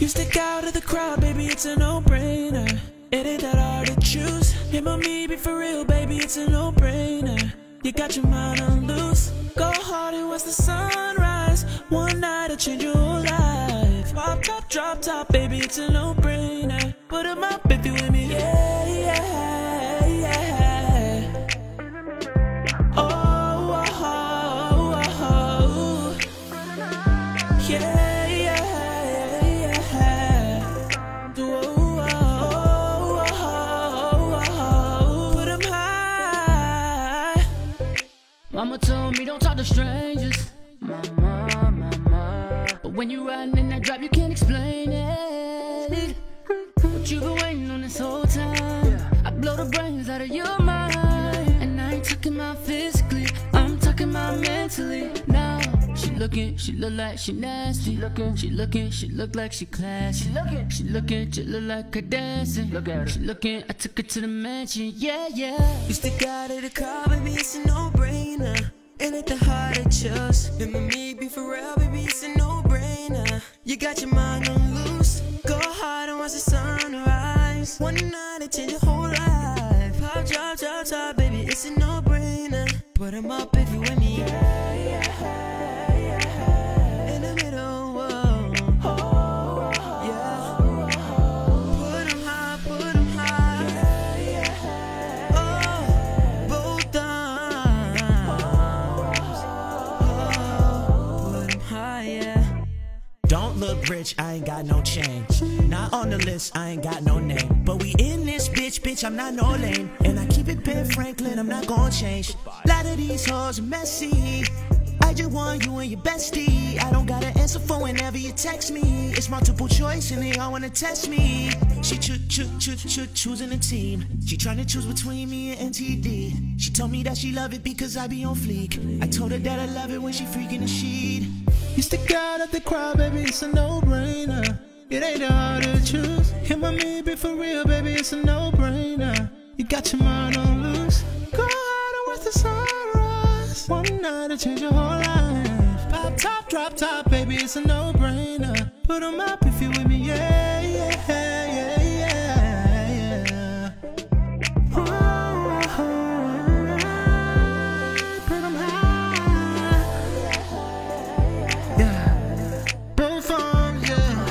You stick out of the crowd, baby, it's a no-brainer. It ain't that hard to choose. Him or me, be for real, baby, it's a no-brainer. You got your mind on loose. Go hard and watch the sunrise. One night to change your whole life. Pop top, drop top, baby, it's a no-brainer. Put 'em up if you with me. Yeah, yeah, yeah. Oh, oh, oh, oh. Yeah. Mama told me don't talk to strangers, mama. But when you riding in that drop, you can't explain it. What you been waiting on this whole time? I blow the brains out of your mind. And I ain't talking about physically, I'm talking about mentally. Now she look like she nasty. She look like she classy. She look like her dancing. She looking, I took her to the mansion, yeah, yeah. You stick out of the car, baby, it's a no-brainer. It ain't the hard to choose. Him and me, be for real, baby, it's a no-brainer. You got your mind on loose. Go hard and watch the sunrise. One night to change your whole life. Pop, drop, drop, top, baby, it's a no-brainer. Put 'em up if you with me. Yeah, yeah, yeah. In the middle, whoa. Yeah. Put 'em high, put 'em high. Yeah, oh, both arms. Oh, put 'em high, yeah. Don't look rich, I ain't got no change. Not on the list, I ain't got no name. But we in this bitch, I'm not no lame. And I keep it Ben Franklin, I'm not gonna change. Lot of these hoes are messy. I just want you and your bestie. I don't got an answer for whenever you text me. It's multiple choice and they all wanna test me. She choosing a team. She tryna choose between me and NTD. She told me that she love it because I be on fleek. I told her that I love it when she freaking the sheet. You stick out of the crowd, baby, it's a no-brainer. It ain't that hard to choose. Him or me, be for real, baby, it's a no-brainer. You got your mind on loose. Go out and watch the sunrise. One night to change your whole life. Pop top, drop top, baby, it's a no-brainer. Put 'em up if you with me, yeah, yeah, yeah, yeah, yeah. Oh, put 'em high. Yeah, both arms, yeah.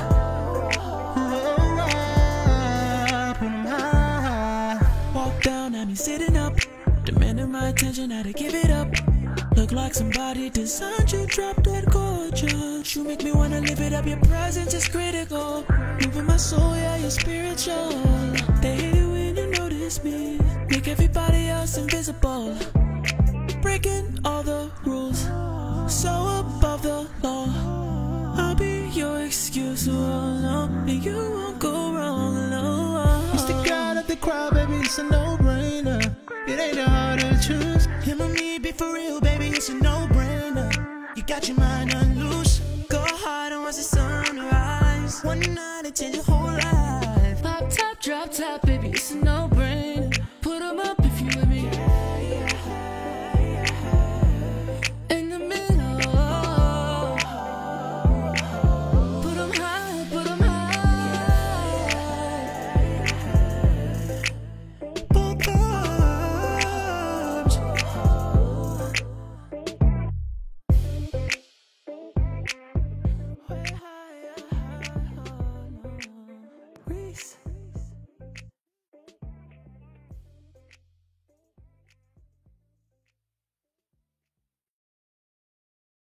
Put 'em high. Walk down at me sitting up, demanding my attention, had to give it up. Look like somebody designed you, drop that gorgeous. You make me wanna live it up, your presence is critical. Moving my soul, yeah, you're spiritual. They hate it when you notice me, make everybody else invisible. Breaking all the rules, so above the law. I'll be your excuse, oh no, and you won't go wrong, no. You stick out of the crowd, baby, it's a no-brainer. It ain't that hard to choose.